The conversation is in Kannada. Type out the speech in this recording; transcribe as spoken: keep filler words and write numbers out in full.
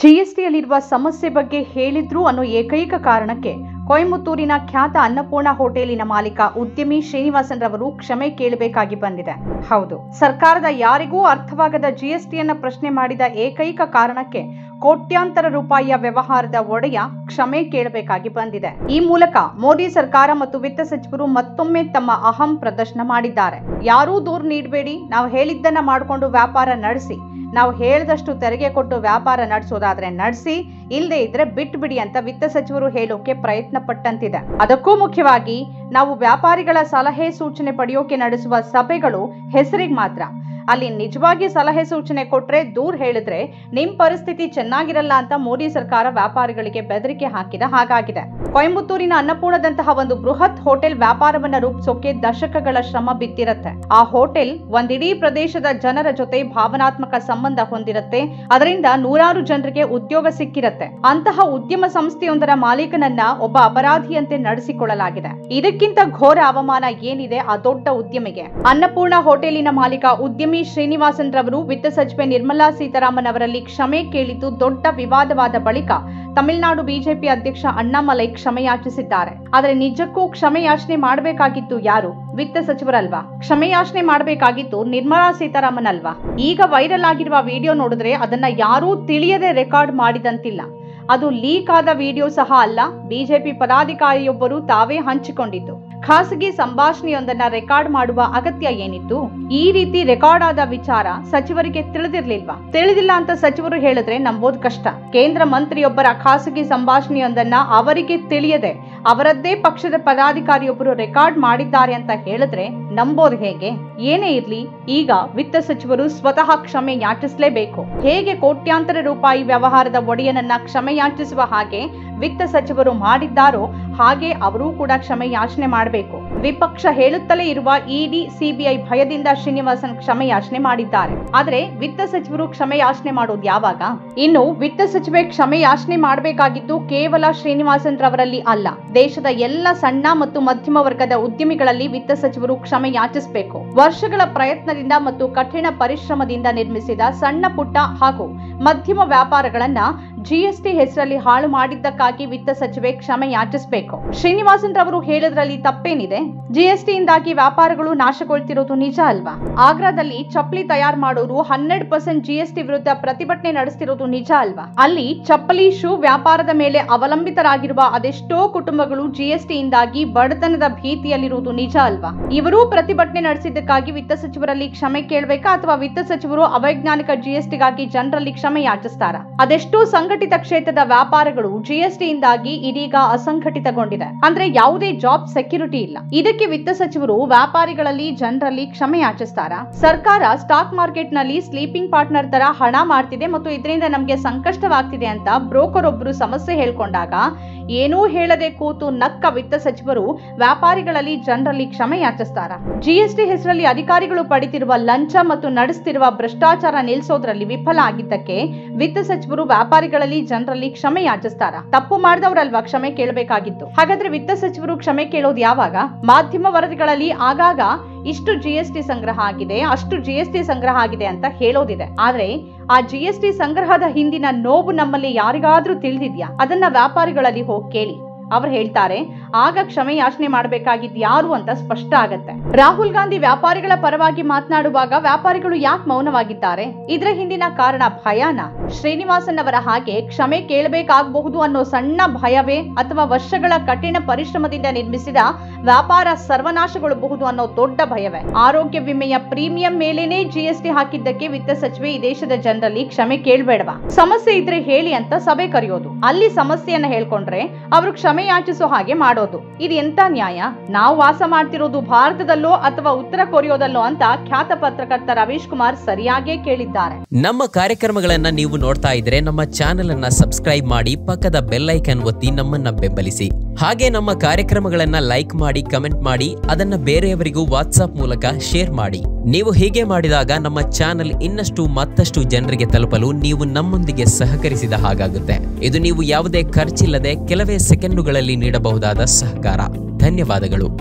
ಜಿಎಸ್ಟಿಯಲ್ಲಿರುವ ಸಮಸ್ಯೆ ಬಗ್ಗೆ ಹೇಳಿದ್ರು ಅನ್ನೋ ಏಕೈಕ ಕಾರಣಕ್ಕೆ ಕೊಯಮತ್ತೂರಿನ ಖ್ಯಾತ ಅನ್ನಪೂರ್ಣ ಹೋಟೆಲಿನ ಮಾಲೀಕ ಉದ್ಯಮಿ ಶ್ರೀನಿವಾಸನ್ ರವರು ಕ್ಷಮೆ ಕೇಳಬೇಕಾಗಿ ಬಂದಿದೆ. ಹೌದು, ಸರ್ಕಾರದ ಯಾರಿಗೂ ಅರ್ಥವಾಗದ ಜಿಎಸ್ಟಿಯನ್ನ ಪ್ರಶ್ನೆ ಮಾಡಿದ ಏಕೈಕ ಕಾರಣಕ್ಕೆ ಕೋಟ್ಯಾಂತರ ರೂಪಾಯಿಯ ವ್ಯವಹಾರದ ಒಡೆಯ ಕ್ಷಮೆ ಕೇಳಬೇಕಾಗಿ ಬಂದಿದೆ. ಈ ಮೂಲಕ ಮೋದಿ ಸರ್ಕಾರ ಮತ್ತು ವಿತ್ತ ಸಚಿವರು ಮತ್ತೊಮ್ಮೆ ತಮ್ಮ ಅಹಂ ಪ್ರದರ್ಶನ ಮಾಡಿದ್ದಾರೆ. ಯಾರೂ ದೂರು ನೀಡಬೇಡಿ, ನಾವು ಹೇಳಿದ್ದನ್ನ ಮಾಡಿಕೊಂಡು ವ್ಯಾಪಾರ ನಡೆಸಿ, ನಾವು ಹೇಳಿದಷ್ಟು ತೆರಿಗೆ ಕೊಟ್ಟು ವ್ಯಾಪಾರ ನಡೆಸೋದಾದ್ರೆ ನಡೆಸಿ, ಇಲ್ಲದೆ ಇದ್ರೆ ಬಿಟ್ಟು ಬಿಡಿ ಅಂತ ವಿತ್ತ ಸಚಿವರು ಹೇಳೋಕೆ ಪ್ರಯತ್ನ ಪಟ್ಟಂತಿದೆ. ಅದಕ್ಕೂ ಮುಖ್ಯವಾಗಿ ನಾವು ವ್ಯಾಪಾರಿಗಳ ಸಲಹೆ ಸೂಚನೆ ಪಡೆಯೋಕೆ ನಡೆಸುವ ಸಭೆಗಳು ಹೆಸರಿಗೆ ಮಾತ್ರ. ಅಲ್ಲಿ ನಿಜವಾಗಿ ಸಲಹೆ ಸೂಚನೆ ಕೊಟ್ರೆ ದೂರ ಹೇಳಿದ್ರೆ ನಿಮ್ ಪರಿಸ್ಥಿತಿ ಚೆನ್ನಾಗಿರಲ್ಲ ಅಂತ ಮೋದಿ ಸರ್ಕಾರ ವ್ಯಾಪಾರಿಗಳಿಗೆ ಬೆದರಿಕೆ ಹಾಕಿದ ಹಾಗಾಗಿದೆ. ಕೊಯಮತ್ತೂರಿನ ಅನ್ನಪೂರ್ಣದಂತಹ ಒಂದು ಬೃಹತ್ ಹೋಟೆಲ್ ವ್ಯಾಪಾರವನ್ನ ರೂಪಿಸೋಕೆ ದಶಕಗಳ ಶ್ರಮ ಬಿದ್ದಿರತ್ತೆ. ಆ ಹೋಟೆಲ್ ಒಂದಿಡೀ ಪ್ರದೇಶದ ಜನರ ಜೊತೆ ಭಾವನಾತ್ಮಕ ಸಂಬಂಧ ಹೊಂದಿರತ್ತೆ. ಅದರಿಂದ ನೂರಾರು ಜನರಿಗೆ ಉದ್ಯೋಗ ಸಿಕ್ಕಿರತ್ತೆ. ಅಂತಹ ಉದ್ಯಮ ಸಂಸ್ಥೆಯೊಂದರ ಮಾಲೀಕನನ್ನ ಒಬ್ಬ ಅಪರಾಧಿಯಂತೆ ನಡೆಸಿಕೊಳ್ಳಲಾಗಿದೆ. ಇದಕ್ಕಿಂತ ಘೋರ ಅವಮಾನ ಏನಿದೆ ಆ ದೊಡ್ಡ ಉದ್ಯಮಿಗೆ? ಅನ್ನಪೂರ್ಣ ಹೋಟೆಲಿನ ಮಾಲೀಕ ಉದ್ಯಮಿ ಶ್ರೀನಿವಾಸನ್ ರವರು ವಿತ್ತ ಸಚಿವೆ ನಿರ್ಮಲಾ ಸೀತಾರಾಮನ್ ಅವರಲ್ಲಿ ಕ್ಷಮೆ ಕೇಳಿದ್ದು ದೊಡ್ಡ ವಿವಾದವಾದ ಬಳಿಕ ತಮಿಳುನಾಡು ಬಿಜೆಪಿ ಅಧ್ಯಕ್ಷ ಅಣ್ಣಾಮಲೈ ಕ್ಷಮೆ ಯಾಚಿಸಿದ್ದಾರೆ. ಆದರೆ ನಿಜಕ್ಕೂ ಕ್ಷಮೆ ಯಾಚನೆ ಮಾಡಬೇಕಾಗಿತ್ತು ಯಾರು? ವಿತ್ತ ಸಚಿವರಲ್ವಾ? ಕ್ಷಮೆ ಯಾಚನೆ ಮಾಡಬೇಕಾಗಿತ್ತು ನಿರ್ಮಲಾ ಸೀತಾರಾಮನ್ ಅಲ್ವಾ? ಈಗ ವೈರಲ್ ಆಗಿರುವ ವಿಡಿಯೋ ನೋಡಿದ್ರೆ ಅದನ್ನ ಯಾರೂ ತಿಳಿಯದೆ ರೆಕಾರ್ಡ್ ಮಾಡಿದಂತಿಲ್ಲ. ಅದು ಲೀಕ್ ಆದ ವಿಡಿಯೋ ಸಹ ಅಲ್ಲ, ಬಿಜೆಪಿ ಪದಾಧಿಕಾರಿಯೊಬ್ಬರು ತಾವೇ ಹಂಚಿಕೊಂಡಿದ್ದು. ಖಾಸಗಿ ಸಂಭಾಷಣೆಯೊಂದನ್ನ ರೆಕಾರ್ಡ್ ಮಾಡುವ ಅಗತ್ಯ ಏನಿತ್ತು? ಈ ರೀತಿ ರೆಕಾರ್ಡ್ ಆದ ವಿಚಾರ ಸಚಿವರಿಗೆ ತಿಳಿದಿರ್ಲಿಲ್ವಾ? ತಿಳಿದಿಲ್ಲ ಅಂತ ಸಚಿವರು ಹೇಳಿದ್ರೆ ನಂಬೋದು ಕಷ್ಟ. ಕೇಂದ್ರ ಮಂತ್ರಿಯೊಬ್ಬರ ಖಾಸಗಿ ಸಂಭಾಷಣೆಯೊಂದನ್ನ ಅವರಿಗೆ ತಿಳಿಯದೆ ಅವರದ್ದೇ ಪಕ್ಷದ ಪದಾಧಿಕಾರಿಯೊಬ್ಬರು ರೆಕಾರ್ಡ್ ಮಾಡಿದ್ದಾರೆ ಅಂತ ಹೇಳಿದ್ರೆ ನಂಬೋದು ಹೇಗೆ? ಏನೇ ಇರ್ಲಿ, ಈಗ ವಿತ್ತ ಸಚಿವರು ಸ್ವತಃ ಕ್ಷಮೆ ಯಾಚಿಸಲೇಬೇಕು. ಹೇಗೆ ಕೋಟ್ಯಾಂತರ ರೂಪಾಯಿ ವ್ಯವಹಾರದ ಒಡೆಯನನ್ನ ಕ್ಷಮೆ ಯಾಚಿಸುವ ಹಾಗೆ ವಿತ್ತ ಸಚಿವರು ಮಾಡಿದ್ದಾರೋ ಹಾಗೆ ಅವರೂ ಕೂಡ ಕ್ಷಮೆ ಯಾಚನೆ ಮಾಡಬೇಕು. ವಿಪಕ್ಷ ಹೇಳುತ್ತಲೇ ಇರುವ ಇಡಿ ಸಿಬಿಐ ಭಯದಿಂದ ಶ್ರೀನಿವಾಸನ್ ಕ್ಷಮೆ ಯಾಚನೆ ಮಾಡಿದ್ದಾರೆ. ಆದ್ರೆ ವಿತ್ತ ಸಚಿವರು ಕ್ಷಮೆ ಯಾಚನೆ ಮಾಡೋದು ಯಾವಾಗ? ಇನ್ನು ವಿತ್ತ ಸಚಿವೆ ಕ್ಷಮೆ ಯಾಚನೆ ಮಾಡಬೇಕಾಗಿದ್ದು ಕೇವಲ ಶ್ರೀನಿವಾಸನ್ ರವರಲ್ಲಿ ಅಲ್ಲ, ದೇಶದ ಎಲ್ಲ ಸಣ್ಣ ಮತ್ತು ಮಧ್ಯಮ ವರ್ಗದ ಉದ್ಯಮಿಗಳಲ್ಲಿ ವಿತ್ತ ಸಚಿವರು ಕ್ಷಮೆ ಯಾಚಿಸಬೇಕು. ವರ್ಷಗಳ ಪ್ರಯತ್ನದಿಂದ ಮತ್ತು ಕಠಿಣ ಪರಿಶ್ರಮದಿಂದ ನಿರ್ಮಿಸಿದ ಸಣ್ಣ ಪುಟ್ಟ ಹಾಗೂ ಮಧ್ಯಮ ವ್ಯಾಪಾರಗಳನ್ನ ಜಿಎಸ್ಟಿ ಹೆಸರಲ್ಲಿ ಹಾಳು ಮಾಡಿದ್ದಕ್ಕಾಗಿ ವಿತ್ತ ಸಚಿವೆ ಕ್ಷಮೆ ಯಾಚಿಸಬೇಕು. ಶ್ರೀನಿವಾಸನ್ ರವರು ಹೇಳಿದ್ರಲ್ಲಿ ತಪ್ಪೇನಿದೆ? ಜಿಎಸ್ಟಿಯಿಂದಾಗಿ ವ್ಯಾಪಾರಗಳು ನಾಶಗೊಳ್ತಿರೋದು ನಿಜ ಅಲ್ವಾ? ಆಗ್ರಾದಲ್ಲಿ ಚಪ್ಪಲಿ ತಯಾರು ಮಾಡೋರು ಹನ್ನೆರಡು ಪರ್ಸೆಂಟ್ ಜಿಎಸ್ಟಿ ವಿರುದ್ಧ ಪ್ರತಿಭಟನೆ ನಡೆಸ್ತಿರೋದು ನಿಜ ಅಲ್ವಾ? ಅಲ್ಲಿ ಚಪ್ಪಲಿ ಶೂ ವ್ಯಾಪಾರದ ಮೇಲೆ ಅವಲಂಬಿತರಾಗಿರುವ ಅದೆಷ್ಟೋ ಕುಟುಂಬಗಳು ಜಿಎಸ್ಟಿಯಿಂದಾಗಿ ಬಡತನದ ಭೀತಿಯಲ್ಲಿರುವುದು ನಿಜ ಅಲ್ವಾ? ಇವರೂ ಪ್ರತಿಭಟನೆ ನಡೆಸಿದ್ದಕ್ಕಾಗಿ ವಿತ್ತ ಸಚಿವರಲ್ಲಿ ಕ್ಷಮೆ ಕೇಳಬೇಕಾ ಅಥವಾ ವಿತ್ತ ಸಚಿವರು ಅವೈಜ್ಞಾನಿಕ ಜಿಎಸ್ಟಿಗಾಗಿ ಜನರಲ್ಲಿ ಕ್ಷಮೆ ಯಾಚಿಸ್ತಾರ? ಅದೆಷ್ಟೋ ಸಂಘಟಿತ ಕ್ಷೇತ್ರದ ವ್ಯಾಪಾರಗಳು ಜಿಎಸ್ಟಿಯಿಂದಾಗಿ ಇದೀಗ ಅಸಂಘಟಿತಗೊಂಡಿದೆ. ಅಂದ್ರೆ ಯಾವುದೇ ಜಾಬ್ ಸೆಕ್ಯೂರಿಟಿ ಇಲ್ಲ. ಇದಕ್ಕೆ ವಿತ್ತ ಸಚಿವರು ವ್ಯಾಪಾರಿಗಳಲ್ಲಿ ಜನರಲ್ಲಿ ಕ್ಷಮೆ ಯಾಚಿಸ್ತಾರ? ಸರ್ಕಾರ ಸ್ಟಾಕ್ ಮಾರ್ಕೆಟ್ ನಲ್ಲಿ ಸ್ಲೀಪಿಂಗ್ ಪಾರ್ಟ್ನರ್ ತರ ಹಣ ಮಾಡ್ತಿದೆ ಮತ್ತು ಇದರಿಂದ ನಮ್ಗೆ ಸಂಕಷ್ಟವಾಗ್ತಿದೆ ಅಂತ ಬ್ರೋಕರ್ ಒಬ್ರು ಸಮಸ್ಯೆ ಹೇಳ್ಕೊಂಡಾಗ ಏನೂ ಹೇಳದೆ ಕೂತು ನಕ್ಕ ವಿತ್ತ ಸಚಿವರು ವ್ಯಾಪಾರಿಗಳಲ್ಲಿ ಜನರಲ್ಲಿ ಕ್ಷಮೆ ಯಾಚಿಸ್ತಾರ? ಜಿಎಸ್ಟಿ ಹೆಸರಲ್ಲಿ ಅಧಿಕಾರಿಗಳು ಪಡಿತಿರುವ ಲಂಚ ಮತ್ತು ನಡೆಸುತ್ತಿರುವ ಭ್ರಷ್ಟಾಚಾರ ನಿಲ್ಲಿಸೋದ್ರಲ್ಲಿ ವಿಫಲ ಆಗಿದ್ದಕ್ಕೆ ವಿತ್ತ ಸಚಿವರು ವ್ಯಾಪಾರಿಗಳಲ್ಲಿ ಜನರಲ್ಲಿ ಕ್ಷಮೆ ಯಾಚಿಸ್ತಾರ? ತಪ್ಪು ಮಾಡಿದವರಲ್ವಾ ಕ್ಷಮೆ ಕೇಳಬೇಕಾಗಿತ್ತು? ಹಾಗಾದ್ರೆ ವಿತ್ತ ಸಚಿವರು ಕ್ಷಮೆ ಕೇಳೋದು ಯಾವಾಗ? ಮಾಧ್ಯಮ ವರದಿಗಳಲ್ಲಿ ಆಗಾಗ ಇಷ್ಟು ಜಿಎಸ್ಟಿ ಸಂಗ್ರಹ ಆಗಿದೆ, ಅಷ್ಟು ಜಿಎಸ್ಟಿ ಸಂಗ್ರಹ ಆಗಿದೆ ಅಂತ ಹೇಳೋದಿದೆ. ಆದ್ರೆ ಆ ಜಿಎಸ್ಟಿ ಸಂಗ್ರಹದ ಹಿಂದಿನ ನೋವು ನಮ್ಮಲ್ಲಿ ಯಾರಿಗಾದ್ರೂ ತಿಳಿದಿದ್ಯಾ? ಅದನ್ನ ವ್ಯಾಪಾರಿಗಳಲ್ಲಿ ಹೋಗಿ ಕೇಳಿ. ಅವರು ಹೇಳ್ತಾರೆ ಆಗ ಕ್ಷಮೆ ಯಾಚನೆ ಮಾಡಬೇಕಾಗಿದ್ದು ಯಾರು ಅಂತ ಸ್ಪಷ್ಟ ಆಗತ್ತೆ. ರಾಹುಲ್ ಗಾಂಧಿ ವ್ಯಾಪಾರಿಗಳ ಪರವಾಗಿ ಮಾತನಾಡುವಾಗ ವ್ಯಾಪಾರಿಗಳು ಯಾಕೆ ಮೌನವಾಗಿದ್ದಾರೆ? ಇದರ ಹಿಂದಿನ ಕಾರಣ ಭಯನ? ಶ್ರೀನಿವಾಸನ್ ಅವರ ಹಾಗೆ ಕ್ಷಮೆ ಕೇಳಬೇಕಾಗಬಹುದು ಅನ್ನೋ ಸಣ್ಣ ಭಯವೇ ಅಥವಾ ವರ್ಷಗಳ ಕಠಿಣ ಪರಿಶ್ರಮದಿಂದ ನಿರ್ಮಿಸಿದ ವ್ಯಾಪಾರ ಸರ್ವನಾಶಗೊಳ್ಳಬಹುದು ಅನ್ನೋ ದೊಡ್ಡ ಭಯವೇ? ಆರೋಗ್ಯ ವಿಮೆಯ ಪ್ರೀಮಿಯಂ ಮೇಲೇನೆ ಜಿಎಸ್ಟಿ ಹಾಕಿದ್ದಕ್ಕೆ ವಿತ್ತ ಸಚಿವೆ ಈ ದೇಶದ ಜನರಲ್ಲಿ ಕ್ಷಮೆ ಕೇಳಬೇಡವಾ? ಸಮಸ್ಯೆ ಇದ್ರೆ ಹೇಳಿ ಅಂತ ಸಭೆ ಕರೆಯೋದು, ಅಲ್ಲಿ ಸಮಸ್ಯೆಯನ್ನ ಹೇಳ್ಕೊಂಡ್ರೆ ಅವರು ಕ್ಷಮೆ ಯಾಚಿಸೋ ಹಾಗೆ ಮಾಡೋದು, ಇದು ಎಂತ ನ್ಯಾಯ? ನಾವು ವಾಸ ಮಾಡ್ತಿರೋದು ಭಾರತದಲ್ಲೋ ಅಥವಾ ಉತ್ತರ ಕೊರಿಯಾದಲ್ಲೋ ಅಂತ ಖ್ಯಾತ ಪತ್ರಕರ್ತ ರವೀಶ್ ಕುಮಾರ್ ಸರಿಯಾಗೇ ಕೇಳಿದ್ದಾರೆ. ನಮ್ಮ ಕಾರ್ಯಕ್ರಮಗಳನ್ನ ನೀವು ನೋಡ್ತಾ ಇದ್ರೆ ನಮ್ಮ ಚಾನೆಲ್ ಅನ್ನ ಸಬ್ಸ್ಕ್ರೈಬ್ ಮಾಡಿ, ಪಕ್ಕದ ಬೆಲ್ ಐಕಾನ್ ಒತ್ತಿ ನಮ್ಮನ್ನ ಬೆಂಬಲಿಸಿ. ಹಾಗೆ ನಮ್ಮ ಕಾರ್ಯಕ್ರಮಗಳನ್ನ ಲೈಕ್ ಮಾಡಿ, ಕಮೆಂಟ್ ಮಾಡಿ, ಅದನ್ನ ಬೇರೆಯವರಿಗೂ ವಾಟ್ಸ್ಆಪ್ ಮೂಲಕ ಶೇರ್ ಮಾಡಿ. ನೀವು ಹೀಗೆ ಮಾಡಿದಾಗ ನಮ್ಮ ಚಾನೆಲ್ ಇನ್ನಷ್ಟು ಮತ್ತಷ್ಟು ಜನರಿಗೆ ತಲುಪಲು ನೀವು ನಮ್ಮೊಂದಿಗೆ ಸಹಕರಿಸಿದ ಹಾಗಾಗುತ್ತೆ. ಇದು ನೀವು ಯಾವುದೇ ಖರ್ಚಿಲ್ಲದೆ ಕೆಲವೇ ಸೆಕೆಂಡುಗಳಲ್ಲಿ ನೀಡಬಹುದಾದ ಸಹಕಾರ. ಧನ್ಯವಾದಗಳು.